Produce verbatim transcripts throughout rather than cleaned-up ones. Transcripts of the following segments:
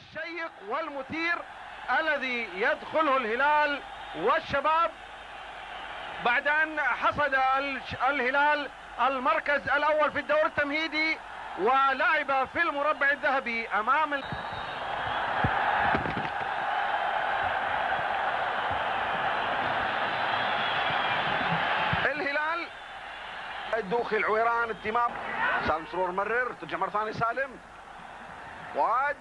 الشيق والمثير الذي يدخله الهلال والشباب بعد أن حصد الهلال المركز الأول في الدور التمهيدي ولعب في المربع الذهبي أمام ال... الهلال. الدوخي، العويران، التمام، سالم سرور مرر، ترجع مرة ثانية سالم، واد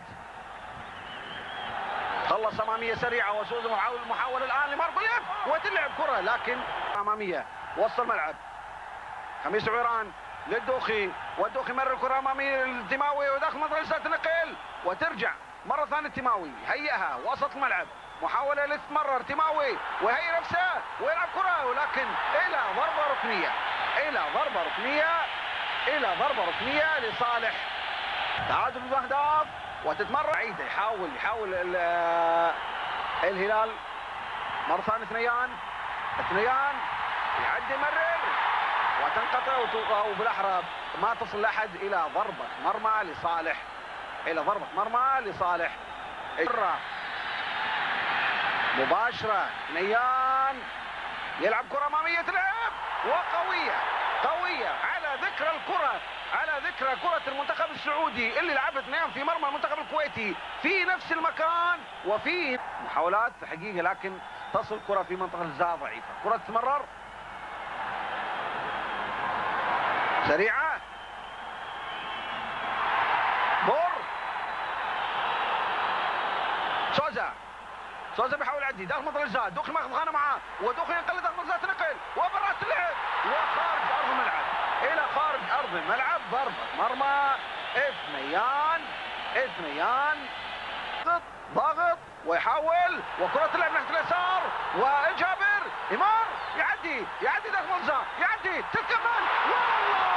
خلص اماميه سريعه وسوزو محاول محاوله الان لماربليف وتلعب كره لكن اماميه وسط الملعب. خميس عويران للدوخي والدوخي مرر الكره اماميه للتماوي وداخل منطقه تنقل وترجع مره ثانيه التماوي هيئها وسط الملعب، محاوله لتتمرر تماوي وهي نفسه ويلعب كره ولكن الى ضربه ركنيه الى ضربه ركنيه الى ضربه ركنيه لصالح تعادل باهداف وتتمرر عيده. يحاول يحاول الهلال مره ثانيه اثنيان اثنيان يعدي مرر وتنقطع وبالاحرى ما تصل لاحد الى ضربه مرمى لصالح الى ضربه مرمى لصالح مباشره. نيان يلعب كره اماميه تلعب وقويه قويه على ذكر الكره على ذكرى كرة المنتخب السعودي اللي لعبت نيان في مرمى المنتخب الكويتي في نفس المكان وفي محاولات حقيقة لكن تصل الكرة في منطقة الجزاء ضعيفة. كرة تتمرر سريعة بور سوزا سوزا بيحاول يعدي داخل منطقة الجزاء، دوخي ماخذ خانة معاه ودوخي ينقل داخل منطقة الجزاء تنقل وبرات اللعب وخارج أرض الملعب الى خارج ارض الملعب. ضربه مرمى اثنيان اثنيان ضغط ضغط ويحاول وكره تلعب ناحيه اليسار وجابر يمر يعدي يعدي داخل الجزاء يعدي تكمل والله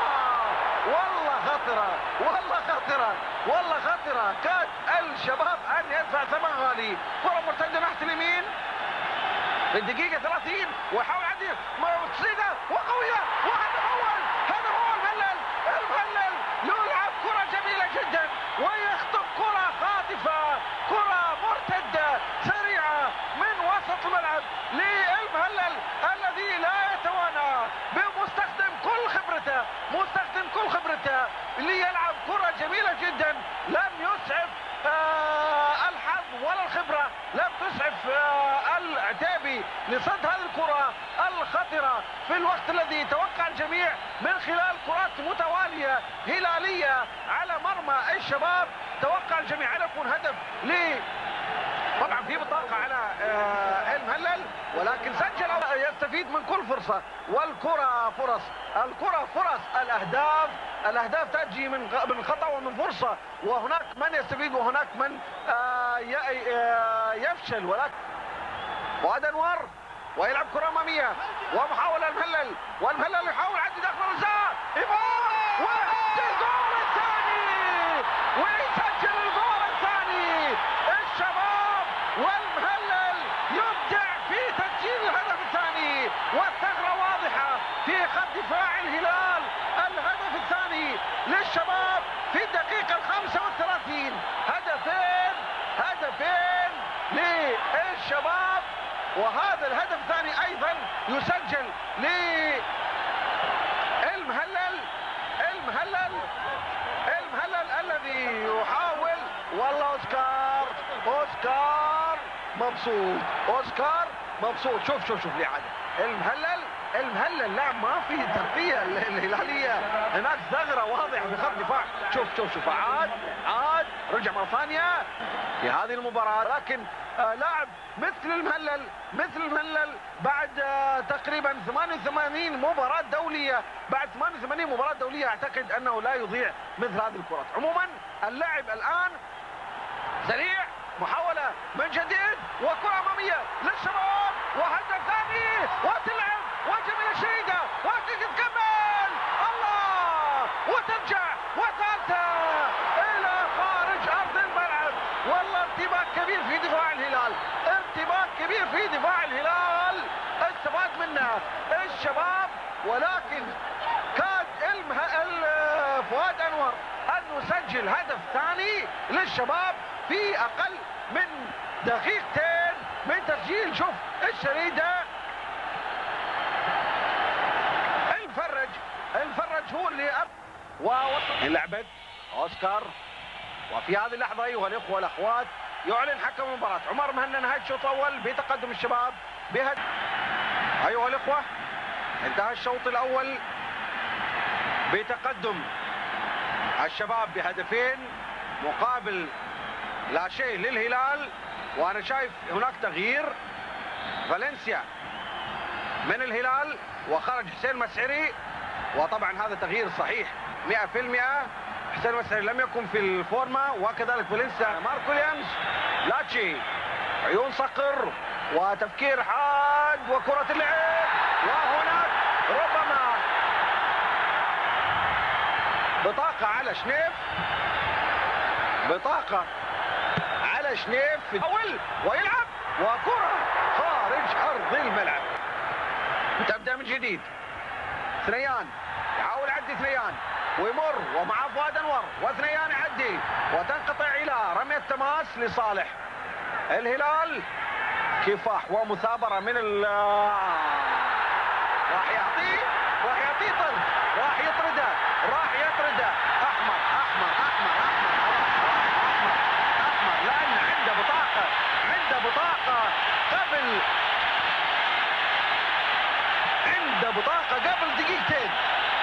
والله خطره والله خطره والله خطره. كاد الشباب ان يدفع ثمن غالي. كره مرتده ناحيه اليمين في الدقيقه ثلاثين ويحاول يعدي تصيده وقويه وهدف اول هدف اول المهلل المهلل يلعب كره جميله جدا ويخطف كره خاطفه كره مرتده سريعه من وسط الملعب للمهلل الذي لا يتوانى بمستخدم كل خبرته مستخدم كل خبرته ليلعب كره جميله جدا. لم يسعف آه الحظ ولا الخبره لم تسعف آه العتيبي لصد هذه الكره الخطره في الوقت الذي توقع الجميع من خلال كرات متواليه هلاليه على مرمى الشباب. توقع الجميع ان يكون هدف ل طبعا في بطاقه على آه المهلل ولكن سجل يستفيد من كل فرصه والكره فرص الكره فرص الاهداف الاهداف تجي من من خطا ومن فرصه وهناك من يستفيد وهناك من آه يفشل. ولكن فؤاد انور ويلعب كره اماميه ومحاوله المهلل والمهلل يحاول يعدي داخل الجزاء ويسجل الجول الثاني ويسجل الجول الثاني. الشباب والمهلل يبدع في تسجيل الهدف الثاني والثغره واضحه في خط دفاع الهلال. الهدف الثاني للشباب في الدقيقه الخامسه والثلاثين. هدفين هدفين للشباب وهذا الهدف الثاني ايضا يسجل للمهلل المهلل المهلل الذي يحاول والله اوسكار اوسكار مبسوط اوسكار مبسوط. شوف شوف شوف الاعاده المهلل المهلل لا ما في تغطيه الهلاليه هناك ثغره واضحه في خط دفاع. شوف شوف شوف عاد عاد رجع مره ثانيه في هذه المباراه لكن آه لاعب مثل المهلل مثل المهلل بعد آه تقريبا ثمانية وثمانين مباراه دوليه بعد ثمانية وثمانين مباراه دوليه اعتقد انه لا يضيع مثل هذه الكرات. عموما اللاعب الان سريع محاوله من جديد وكره اماميه للشباب وهدف ثاني وتلعب وجميله شديده وتكمل الله وترجع وثالثه الى خارج ارض الملعب. والله ارتباك كبير في دفاع الهلال ارتباك كبير في دفاع الهلال استفاد منه الشباب ولكن كاد المه... فؤاد انور ان يسجل هدف ثاني للشباب في اقل من دقيقتين من تسجيل. شوف الشريده، المفرج المفرج هو اللي ووصل لعبه اوسكار. وفي هذه اللحظه ايها الاخوه والاخوات يعلن حكم المباراه عمر مهنا نهايه الشوط الاول بتقدم الشباب بهد. ايها الاخوه انتهى الشوط الاول بتقدم الشباب بهدفين مقابل لا شيء للهلال. وانا شايف هناك تغيير، فالنسيا من الهلال وخرج حسين مسعري، وطبعا هذا تغيير صحيح مئة بالمئة. حسين مسعري لم يكن في الفورمه وكذلك فالنسيا. مارك ويليامز، لاتشي، عيون صقر وتفكير حاد وكرة اللعب، وهناك ربما بطاقة على شنيف، بطاقة على شنيف في الأول ويلعب وكرة خارج أرض الملعب. تبدأ من جديد، ثنيان يحاول يعدي ثنيان ويمر ومعه فؤاد انور، وثنيان يعدي وتنقطع إلى رمية تماس لصالح الهلال. كفاح ومثابرة من ال راح يعطيه راح يعطيه طرد، راح يطرده راح يطرده احمر احمر احمر احمر احمر احمر، لان عنده بطاقة عنده بطاقة قبل عنده بطاقة قبل دقيقتين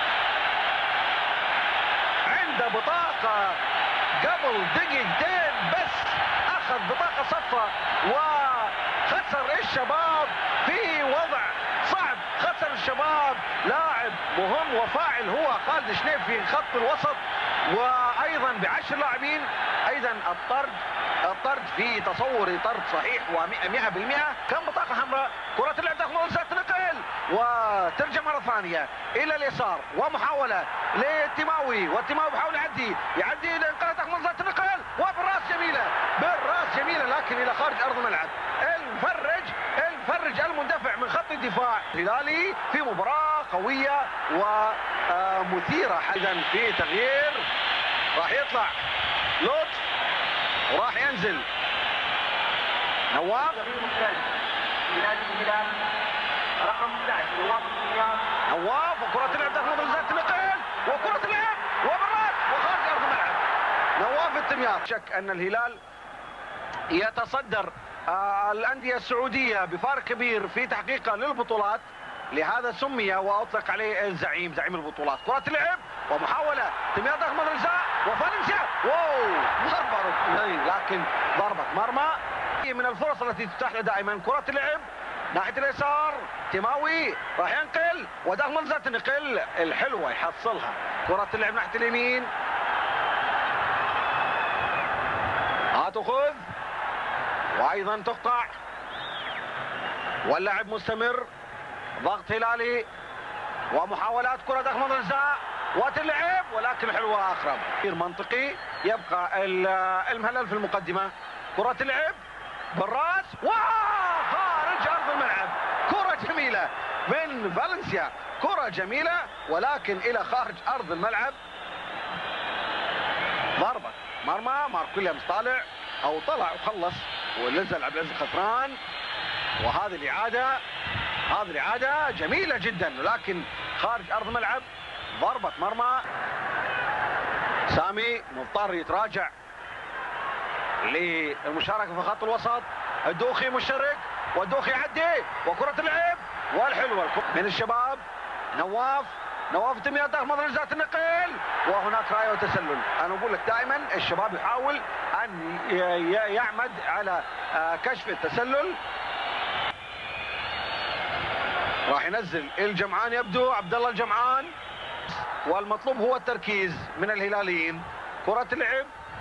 عنده بطاقة قبل دقيقتين بس اخذ بطاقة صفراء وخسر الشباب في وضع صعب. خسر الشباب لاعب مهم وفاعل هو خالد شنيف في خط الوسط، وايضا بعشر لاعبين. ايضا الطرد الطرد في تصوري طرد صحيح ومئة بالمئة. كم بطاقة حمراء. كرة اللعب داخل منطقة تنقل وترجع مرة ثانية إلى اليسار ومحاولة للتماوي، والتماوي بيحاول يعدي يعدي انقلت داخل منطقة تنقل وبالراس جميلة بالراس جميلة لكن إلى خارج أرض الملعب. المفرج المفرج المندفع من خط الدفاع الهلالي في مباراة قوية ومثيرة. إذا في تغيير، راح يطلع لطف وراح ينزل نواف رقم احد عشر نواف الدنيا. نواف وكرة تلعب داخل منطقة التنقل وكرة تلعب وبالراس وخارج أرض الملعب. نواف التمياط. شك أن الهلال يتصدر آه الأندية السعودية بفارق كبير في تحقيقه للبطولات، لهذا سمي واطلق عليه الزعيم زعيم البطولات. كرة اللعب ومحاولة تمياط داخل منطقة الجزاء وفالنسيا، واو ضربة ركنية لكن ضربة مرمى. من الفرص التي تتاح له دائما كرة اللعب ناحية اليسار، تماوي راح ينقل وداخل منطقة النقل الحلوة يحصلها. كرة اللعب ناحية اليمين، هتأخذ وايضا تقطع واللعب مستمر. ضغط هلالي ومحاولات كرة داخل منطقة الجزاء وتلعب ولكن حلوة اقرب. غير منطقي، يبقى المهلل في المقدمة. كرة اللعب بالراس وخارج ارض الملعب. كرة جميلة من فالنسيا، كرة جميلة ولكن الى خارج ارض الملعب. ضربة مرمى. مارك ويليامز طالع او طلع وخلص ونزل عبد العزيز خطران. وهذه الاعادة هذه الاعادة جميلة جدا ولكن خارج ارض الملعب. ضربة مرمى. سامي مضطر يتراجع للمشاركة في خط الوسط. الدوخي مشترك والدوخي يعدي وكرة اللعب والحلوة من الشباب. نواف نواف التمياط داخل منطقة جزاء النقل وهناك راية وتسلل. انا اقول لك دائما الشباب يحاول ان يعمد على كشف التسلل. راح ينزل الجمعان، يبدو عبد الله الجمعان، والمطلوب هو التركيز من الهلاليين. كرة اللعب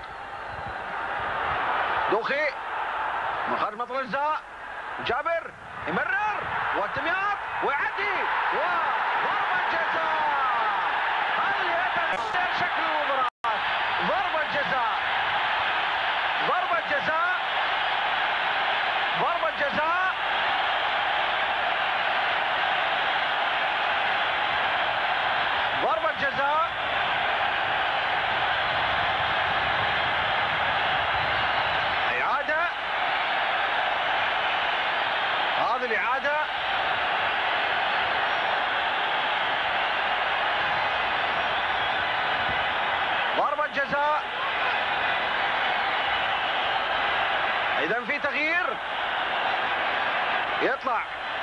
دوخي من خارج منطقة الجزاء، جابر يمرر والتمياط ويعدي وضربة جزاء. هل يتغير شكل المباراة؟ ضربة جزاء ضربة جزاء ضربة جزاء ضربة جزاء اذا في تغيير، يطلع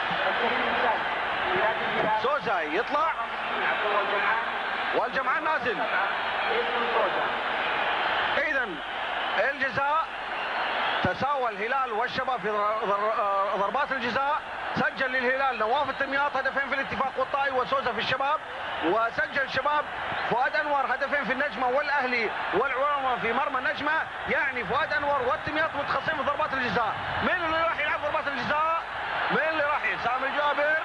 سوزا، يطلع والجمعان نازل. اذا الجزاء تساوى الهلال والشباب في ضربات الجزاء. سجل للهلال نواف التمياط هدفين في الاتفاق والطائي وسوزا في الشباب، وسجل الشباب فؤاد انور هدفين في النجمه والاهلي والعلماء في مرمى النجمه. يعني فؤاد انور والتمياط متخصصين في ضربات الجزاء. مين اللي راح يلعب ضربات الجزاء؟ مين اللي راح يلعب؟ سامي الجابر،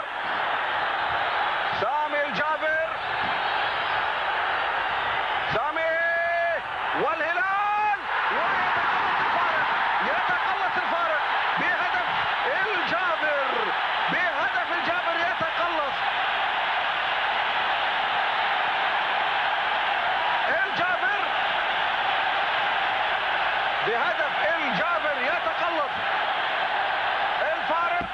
سامي الجابر، سامي، والهلال يتقلص الفارق بهدف الجابر، بهدف الجابر يتقلص الجابر، بهدف الجابر يتقلص الفارق.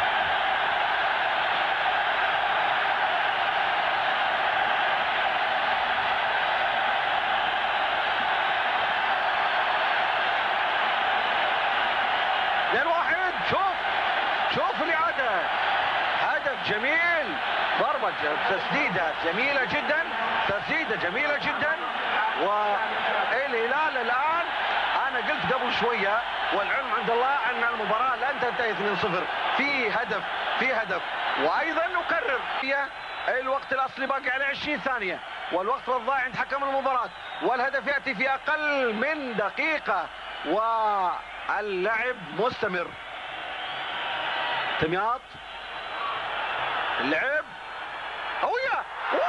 اثنين واحد. شوف شوف الإعادة، هدف جميل، ضربة تسديدة جميلة جدا، تسديدة جميلة جدا. والهلال الآن أنا قلت قبل شوية والعلم عند الله أن المباراة لن تنتهي اثنين صفر، في هدف في هدف. وأيضا نكرر الوقت الأصلي باقي على عشرين ثانية والوقت الضائع عند حكم المباراة، والهدف يأتي في أقل من دقيقة واللعب مستمر. تمياط اللعب قوية،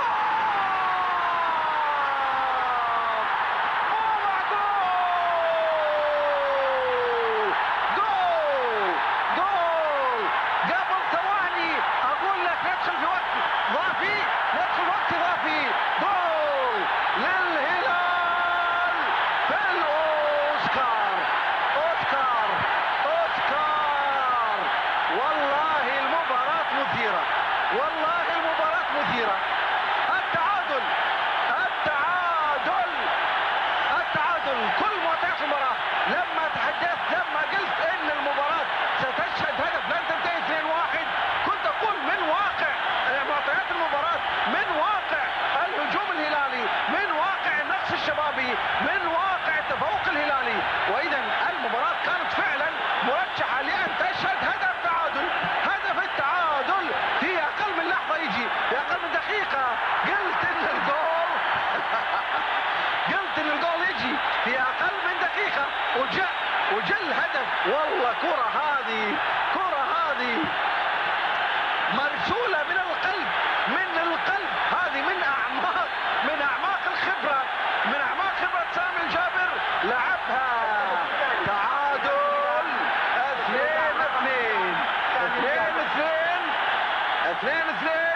والله المباراة مثيرة. التعادل التعادل التعادل كل معطيات المباراة. لما تحدثت لما قلت ان المباراة ستشهد هدف لن تنتهي اثنين واحد، كنت اقول من واقع معطيات المباراة، من واقع الهجوم الهلالي، من واقع النقص الشبابي، من واقع التفوق الهلالي. واذا المباراة كانت فعلا مرشحة لان تشهد هدف تعادل. هدف التعادل في اقل من لحظة يجي، في اقل من دقيقة. قلت ان الجول قلت ان الجول يجي في اقل من دقيقة وجاء وجل هدف. والله كرة هذه كرة هذه مرسولة من القلب، من القلب. هذه من اعماق من اعماق الخبرة، من اعماق خبرة سامي الجابر. لعبها تعادل اثنين اثنين اثنين اثنين اثنين اثنين.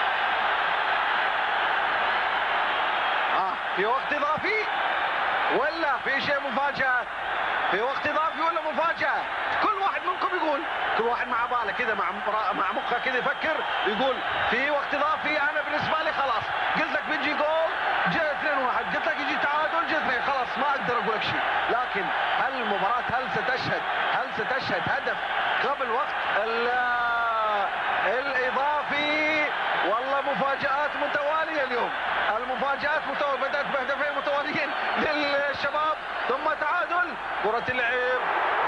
اه في وقت اضافي ولا في شيء مفاجأة؟ في وقت اضافي ولا مفاجأة؟ كل واحد منكم يقول، كل واحد مع باله كذا، مع مع مخه كذا يفكر، يقول في وقت اضافي. انا بالنسبه لي خلاص قلت لك بيجي جول، جاء اثنين واحد، قلت لك يجي تعادل، جاء اثنين، خلاص ما اقدر اقول لك شيء. لكن هل المباراه هل ستشهد هل ستشهد هدف قبل وقت الاضافي؟ والله مفاجآت متواليه اليوم، المفاجآت متواليه، بدات بهدفين متواليين للشباب ثم تعادل. كرة اللعب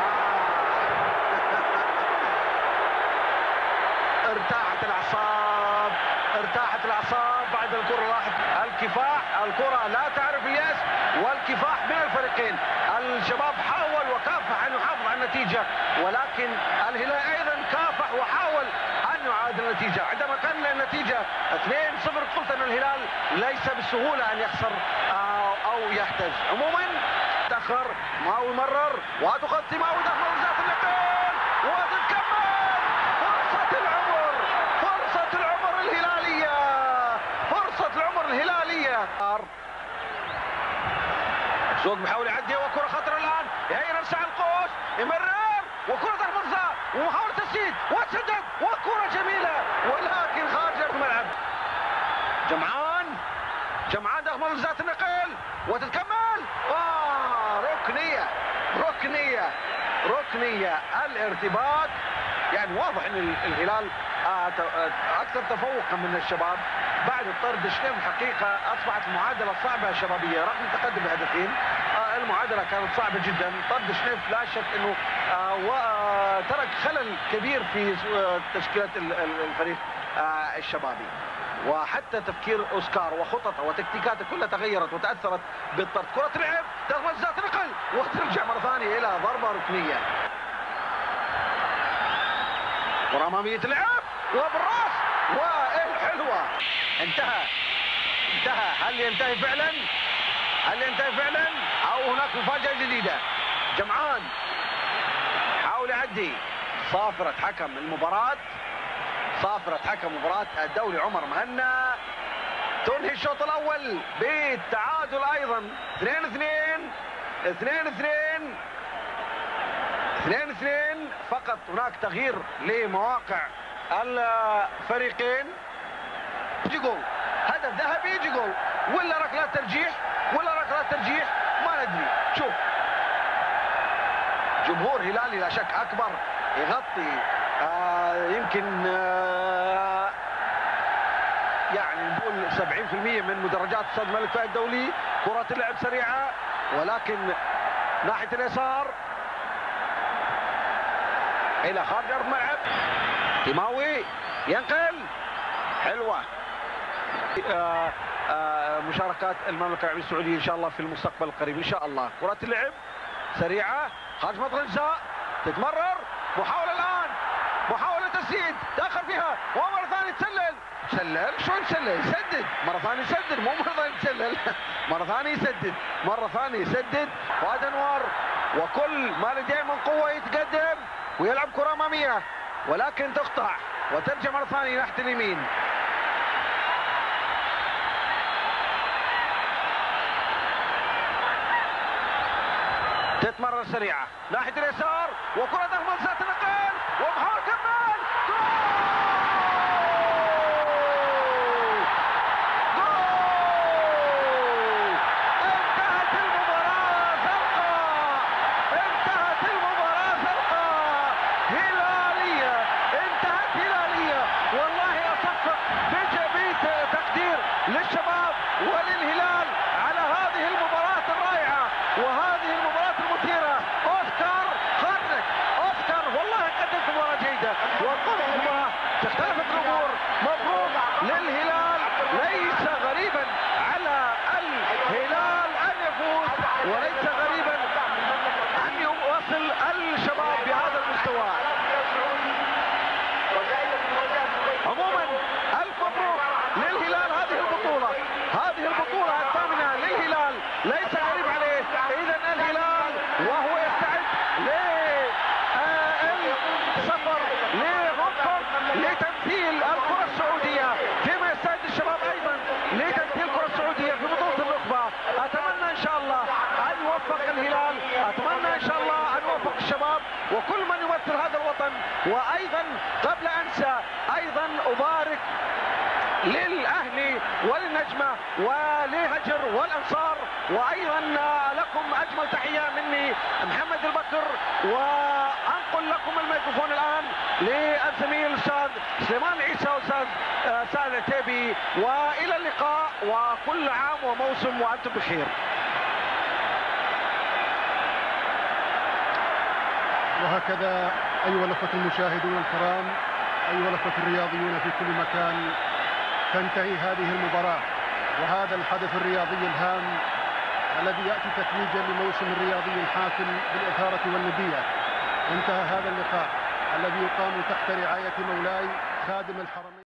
ارتاحت الاعصاب، ارتاحت الاعصاب بعد الكرة. راحت الكفاح، الكرة لا تعرف اليأس والكفاح من الفريقين. الشباب حاول وكافح ان يحافظ على النتيجة، ولكن الهلال ايضا كافح وحاول ان يعادل النتيجة. عندما كان النتيجة اثنين صفر قلت ان الهلال ليس بالسهولة ان يخسر او يحتج. عموما تأخر ماوي مرر وتخطي ماوي داخل منطقة النقل وتتكمل فرصة العمر، فرصة العمر الهلالية، فرصة العمر الهلالية. سوق بيحاول يعدي وكرة خطرة الآن، يهيئ نفسه على القوس، يمرر وكرة ضربة جزاء ومحاولة تسديد وتسدد وكرة جميلة ولكن خارج الملعب. جمعان جمعان داخل منطقة النقل وتتكمل. آه ركنية ركنية ركنيه الارتباك. يعني واضح ان الهلال اكثر تفوقا من الشباب بعد الطرد. شنيف الحقيقه اصبحت المعادله صعبه شبابيه رغم التقدم بهدفين. المعادله كانت صعبه جدا. طرد شنيف لا شك انه ترك خلل كبير في تشكيله الفريق الشبابي، وحتى تفكير اوسكار وخططه وتكتيكاته كلها تغيرت وتاثرت بالطرد. كره لعب تغمز ذات نقل وترجع مره ثانيه الى ضربه ركنيه. كره اماميه لعب وبالراس والحلوه. انتهى انتهى. هل ينتهي فعلا؟ هل ينتهي فعلا او هناك مفاجاه جديده؟ جمعان حاول يعدي. صافره حكم المباراه صافره حكم مباراه الدولي عمر مهنا تنهي الشوط الاول بالتعادل ايضا. اثنين اثنين اثنين اثنين اثنين اثنين. فقط هناك تغيير لمواقع الفريقين. يجي جول، هدف ذهبي، يجي جول ولا ركلات ترجيح ولا ركلات ترجيح ما ندري. شوف جمهور هلالي لا شك اكبر يغطي آه يمكن آه يعني نقول سبعين بالمئة من مدرجات استاد الملك فهد الدولي. كرة لعب سريعة ولكن ناحية اليسار الى خارج ارض الملعب. تيماوي ينقل حلوة. آه آه مشاركات المملكة العربية السعودية ان شاء الله في المستقبل القريب ان شاء الله. كرة اللعب سريعة خارج منطقة الجزاء تتمرر. محاولة الان، محاولة تسديد داخل فيها ومرة ثانية تسلل. سلل شو يسلل؟ يسدد مرة ثانية، يسدد مو مرة ثانية يسلل مرة ثانية يسدد، مرة ثانية يسدد. فؤاد انور وكل ما لديه من قوة يتقدم ويلعب كرة امامية ولكن تقطع وترجع مرة ثانية ناحية اليمين. تتمرر سريعة ناحية اليسار وكرة تخبط ذات نقل ومحاولة كمال. جول! جول! انتهت المباراة زرقاء، انتهت المباراة زرقاء هلالية، انتهت هلالية. والله اصفق بجبيت تقدير للشباب وللهلال على هذه المباراة الرائعة وهذه المباراة المثيرة. اوسكار خرج، اوسكار والله قدمت مباراة جيدة وقمت اختلفت الامور. مبروك للهلال، ليس غريبا على الهلال ان يفوز وليس غريبا ان يوصل الشباب بهذا المستوى. عموما الف مبروك للهلال هذه البطولة، هذه البطولة الثامنة للهلال ليس غريب عليه. اذا الهلال وهو يستعد للسفر لهونغ لتمثيل الكرة السعودية، فيما يستعد الشباب ايضا لتمثيل الكرة السعودية في بطولة النخبة. اتمنى ان شاء الله ان يوفق الهلال، اتمنى ان شاء الله ان يوفق الشباب وكل من يمثل هذا الوطن. وايضا قبل انسى ايضا ابارك للاهلي وللنجمه ولهجر والانصار، وايضا لكم اجمل تحيه مني محمد البكر. وانقل لكم الميكروفون الان للزميل الاستاذ سليمان عيسى والاستاذ سعد العتيبي، والى اللقاء وكل عام وموسم وانتم بخير. وهكذا ايها الاخوه المشاهدون الكرام، ايها الاخوه الرياضيون في كل مكان، تنتهي هذه المباراة وهذا الحدث الرياضي الهام الذي يأتي تتويجا لموسم رياضي حافل بالإثارة والندية. انتهى هذا اللقاء الذي يقام تحت رعاية مولاي خادم الحرمين.